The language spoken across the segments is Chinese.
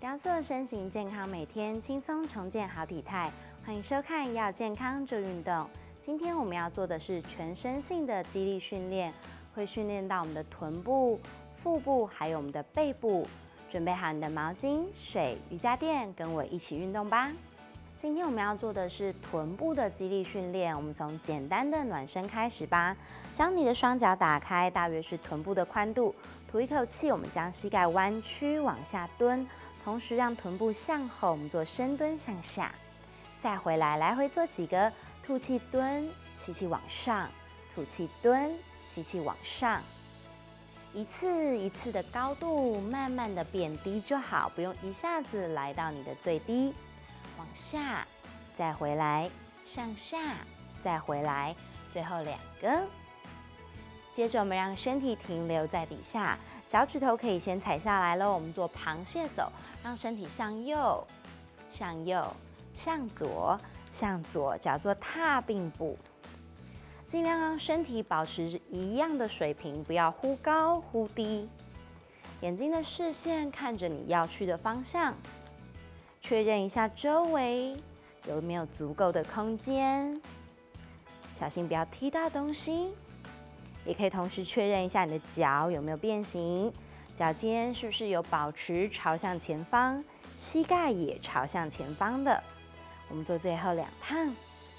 雕塑身形健康，每天轻松重建好体态。欢迎收看《要健康就运动》。今天我们要做的是全身性的肌力训练，会训练到我们的臀部、腹部，还有我们的背部。准备好你的毛巾、水、瑜伽垫，跟我一起运动吧。今天我们要做的是臀部的肌力训练，我们从简单的暖身开始吧。将你的双脚打开，大约是臀部的宽度。吐一口气，我们将膝盖弯曲往下蹲，同时让臀部向后，我们做深蹲向下。再回来，来回做几个，吐气蹲，吸气往上，吐气蹲，吸气往上。一次一次的高度，慢慢的变低就好，不用一下子来到你的最低。往下，再回来，上下，再回来，最后2个。接着我们让身体停留在底下，脚趾头可以先踩下来喽。我们做螃蟹走，让身体向右，向右，向左，向左，脚做踏并步。尽量让身体保持一样的水平，不要忽高忽低。眼睛的视线看着你要去的方向。确认一下周围有没有足够的空间，小心不要踢到东西。也可以同时确认一下你的脚有没有变形，脚尖是不是有保持朝向前方，膝盖也朝向前方的。我们做最后2趟，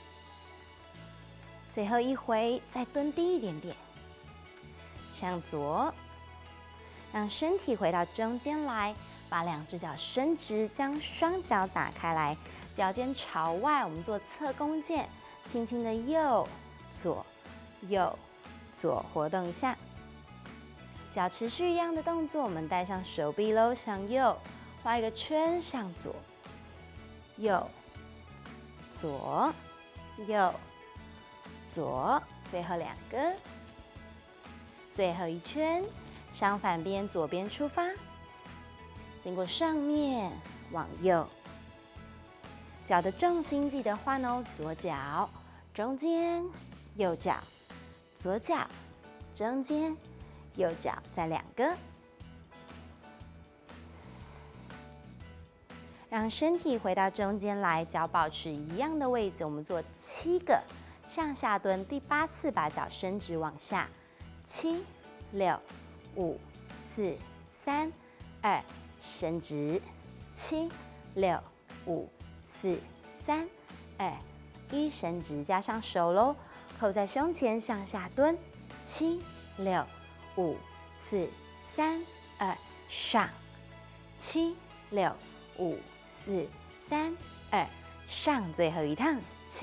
最后一回再蹲低一点点，向左，让身体回到中间来。把2只脚伸直，将双脚打开来，脚尖朝外，我们做侧弓箭，轻轻的右左右左活动一下。脚持续一样的动作，我们带上手臂喽，向右画一个圈，向左右左右左，最后2个，最后一圈，相反边左边出发。经过上面往右，脚的重心记得换哦，左脚中间，右脚左脚中间，右脚再2个，让身体回到中间来，脚保持一样的位置。我们做7个向下蹲，第8次把脚伸直往下，7、6、5、4、3、2。伸直，7、6、5、4、3、2、1，伸直，加上手喽，扣在胸前向下蹲，7、6、5、4、3、2，上，7、6、5、4、3、2，上，最后一趟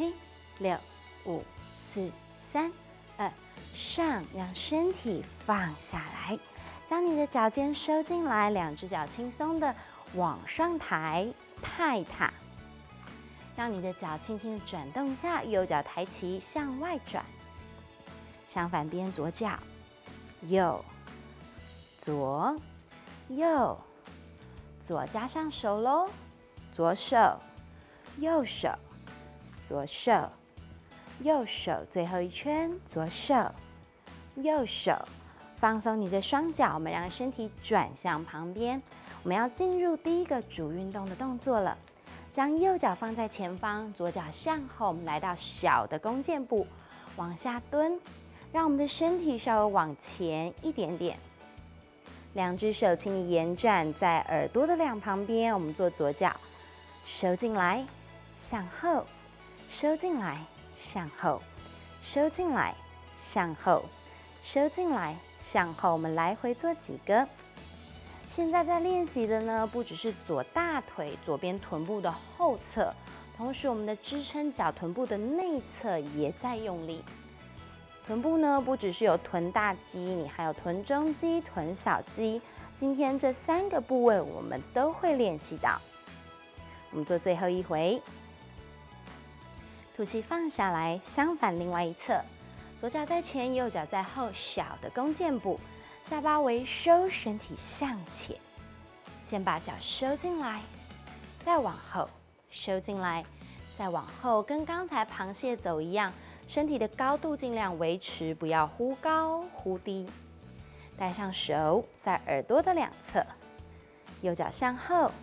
，7、6、5、4、3、2，上，让身体放下来。将你的脚尖收进来，2只脚轻松的往上抬，泰踏。让你的脚轻轻的转动一下，右脚抬起向外转，相反边左脚，右左右左，加上手喽，左手右手左手右手，最后一圈，左手右手。放松你的双脚，我们让身体转向旁边。我们要进入第一个主运动的动作了。将右脚放在前方，左脚向后，我们来到小的弓箭步，往下蹲，让我们的身体稍微往前一点点。2只手请你延展在耳朵的2旁边，我们做左脚收进来，向后，收进来，向后，收进来，向后，收进来。向后，我们来回做几个。现在在练习的呢，不只是左大腿、左边臀部的后侧，同时我们的支撑脚臀部的内侧也在用力。臀部呢，不只是有臀大肌，你还有臀中肌、臀小肌。今天这3个部位我们都会练习到。我们做最后一回，吐气放下来，相反另外一侧。左脚在前，右脚在后，小的弓箭步，下巴微收，身体向前。先把脚收进来，再往后，收进来，再往后，跟刚才螃蟹走一样，身体的高度尽量维持，不要忽高忽低。带上手在耳朵的2侧，右脚向后，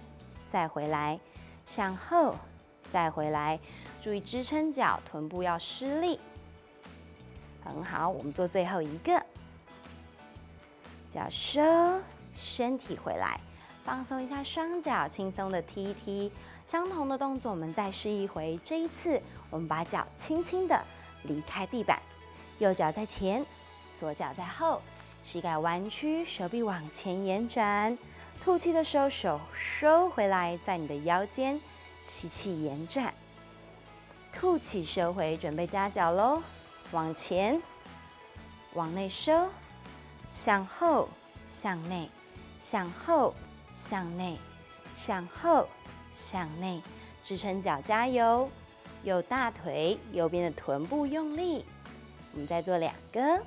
再回来，向后，再回来。注意支撑脚，臀部要施力。很好，我们做最后一个，脚收，身体回来，放松一下双脚，轻松的踢一踢。相同的动作，我们再试一回。这一次，我们把脚轻轻的离开地板，右脚在前，左脚在后，膝盖弯曲，手臂往前延展。吐气的时候，手收回来，在你的腰间，吸气延展。吐气收回，准备夹脚喽，往前，往内收，向后，向内，向后，向内，向后，向内，支撑脚加油，右大腿，右边的臀部用力。我们再做2个，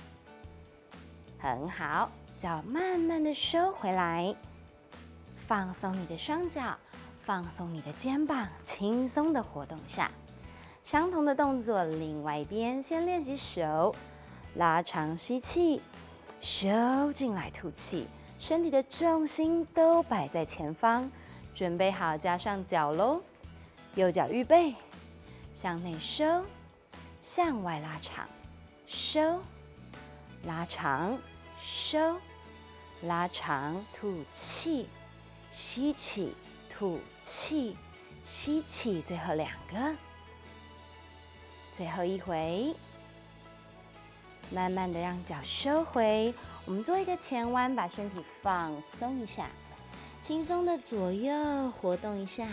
很好，脚慢慢的收回来，放松你的双脚，放松你的肩膀，轻松的活动下。相同的动作，另外一边先练习手，拉长吸气，收进来吐气，身体的重心都摆在前方，准备好加上脚喽。右脚预备，向内收，向外拉长，收，拉长，收，拉长，吐气，吸气，吐气，吸气，最后2个。最后一回，慢慢的让脚收回。我们做一个前弯，把身体放松一下，轻松的左右活动一下，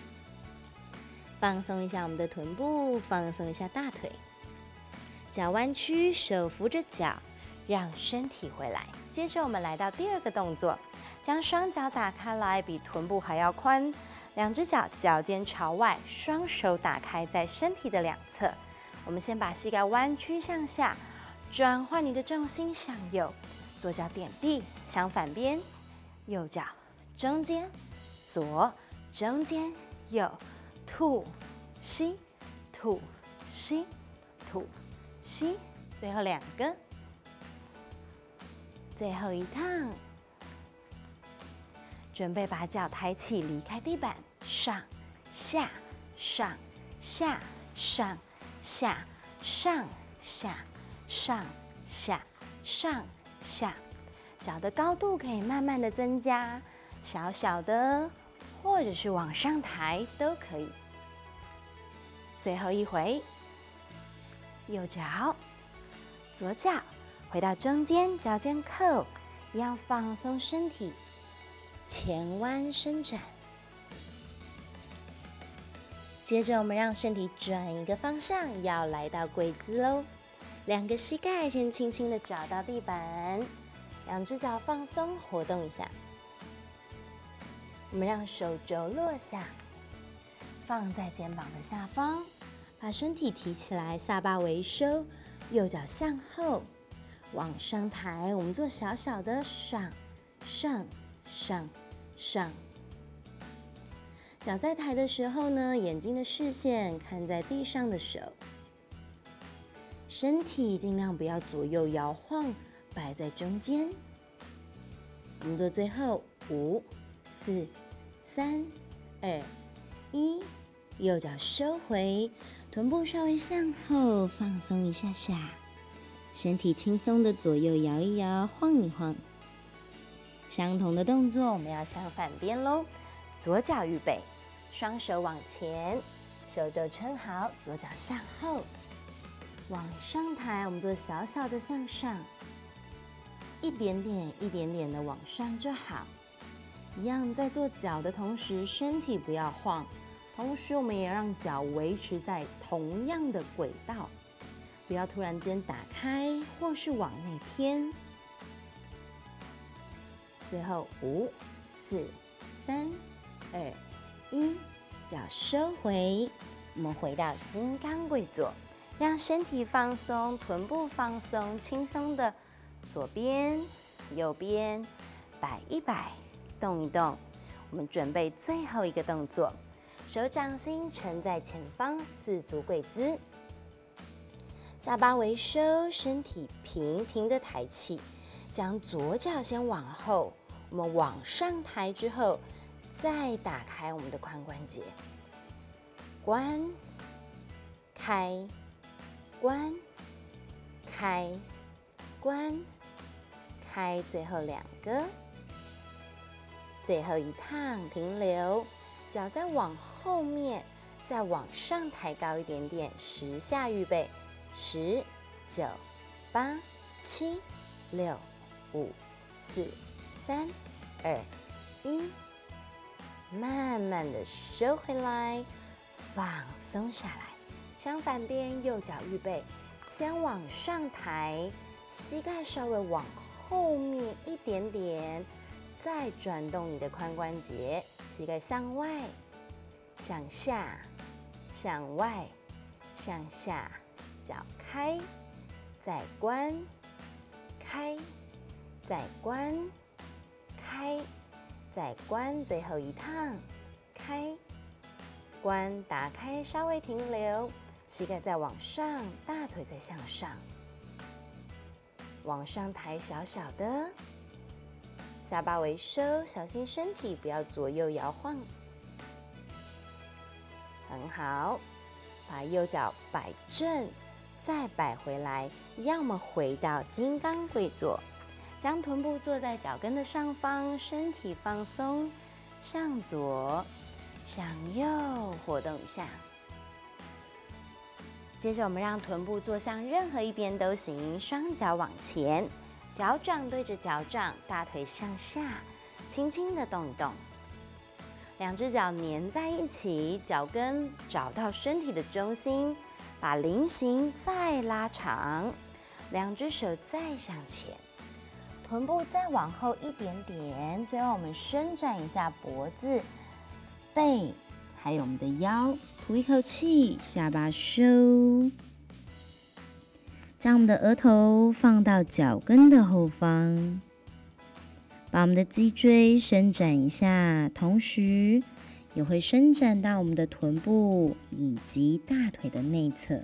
放松一下我们的臀部，放松一下大腿，脚弯曲，手扶着脚，让身体回来。接着我们来到第2个动作，将双脚打开来，比臀部还要宽，2只脚脚尖朝外，双手打开在身体的2侧。我们先把膝盖弯曲向下，转换你的重心向右，左脚点地，相反边，右脚中间，左中间右，吐吸，吐吸，吐吸，最后2个，最后一趟，准备把脚抬起，离开地板，上下上下上下上下上下上下，脚的高度可以慢慢的增加，小小的或者是往上抬都可以。最后一回，右脚左脚回到中间，脚尖扣，一样放松身体，前弯伸展。接着我们让身体转一个方向，要来到跪姿喽。2个膝盖先轻轻的找到地板，2只脚放松活动一下。我们让手肘落下，放在肩膀的下方，把身体提起来，下巴微收，右脚向后往上抬。我们做小小的上上上上。脚在抬的时候呢，眼睛的视线看在地上的手，身体尽量不要左右摇晃，摆在中间。我们做最后5、4、3、2、1，右脚收回，臀部稍微向后放松一下下，身体轻松的左右摇一摇，晃一晃。相同的动作，我们要相反边喽。左脚预备，双手往前，手肘撑好，左脚向后，往上抬。我们做小小的向上，一点点一点点的往上就好。一样在做脚的同时，身体不要晃，同时我们也让脚维持在同样的轨道，不要突然间打开或是往内偏。最后5、4、3、2、1，脚收回，我们回到金刚跪坐，让身体放松，臀部放松，轻松的左边、右边摆一摆，动一动。我们准备最后一个动作，手掌心沉在前方，四足跪姿，下巴微收，身体平平的抬起，将左脚先往后，我们往上抬之后， 再打开我们的髋关节，关、开、关、开、关、开，最后2个，最后一趟停留，脚再往后面，再往上抬高一点点，10下，预备，10、9、8、7、6、5、4、3、2、1，慢慢的收回来，放松下来。相反边，右脚预备，先往上抬，膝盖稍微往后面一点点，再转动你的髋关节，膝盖向外、向下、向外、向下，脚开，再关、开，再关、开，再关，最后一趟，开、关，打开，稍微停留，膝盖再往上，大腿再向上，往上抬小小的，下巴微收，小心身体不要左右摇晃。很好，把右脚摆正，再摆回来，一样我们回到金刚跪坐，将臀部坐在脚跟的上方，身体放松，向左、向右活动一下。接着我们让臀部坐向任何一边都行，双脚往前，脚掌对着脚掌，大腿向下，轻轻的动一动。2只脚粘在一起，脚跟找到身体的中心，把菱形再拉长，2只手再向前，臀部再往后一点点，最后我们伸展一下脖子、背，还有我们的腰，吐一口气，下巴收，将我们的额头放到脚跟的后方，把我们的脊椎伸展一下，同时也会伸展到我们的臀部以及大腿的内侧。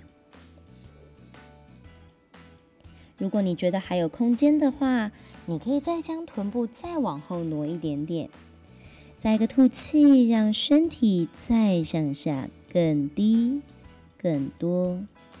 如果你觉得还有空间的话，你可以再将臀部再往后挪一点点。再一个吐气，让身体再向下更低、更多。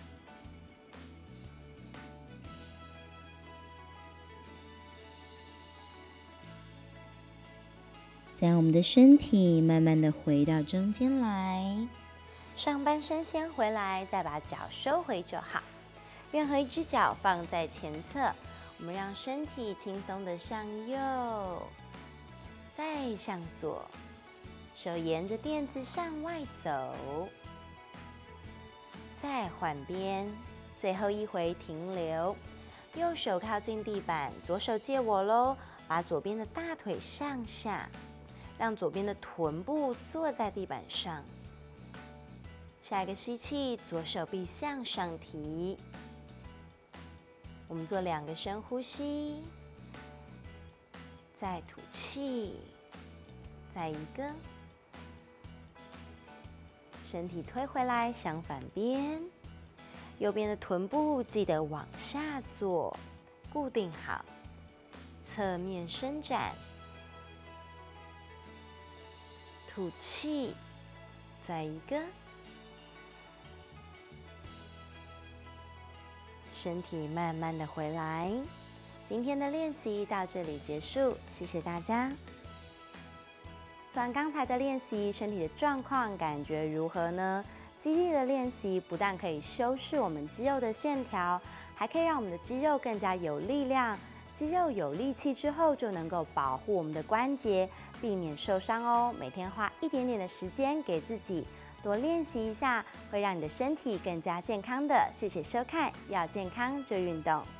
再让我们的身体慢慢的回到中间来，上半身先回来，再把脚收回就好。任何一只脚放在前侧，我们让身体轻松的向右，再向左，手沿着垫子向外走，再换边，最后一回停留。右手靠近地板，左手借我咯，把左边的大腿向下，让左边的臀部坐在地板上。下一个吸气，左手臂向上提。我们做2个深呼吸，再吐气，再一个，身体推回来，相反边，右边的臀部记得往下坐，固定好，侧面伸展，吐气，再一个，身体慢慢的回来。今天的练习到这里结束，谢谢大家。做完刚才的练习，身体的状况感觉如何呢？肌力的练习不但可以修饰我们肌肉的线条，还可以让我们的肌肉更加有力量。肌肉有力气之后，就能够保护我们的关节，避免受伤哦。每天花一点点的时间给自己多练习一下，会让你的身体更加健康的。谢谢收看，要健康就运动。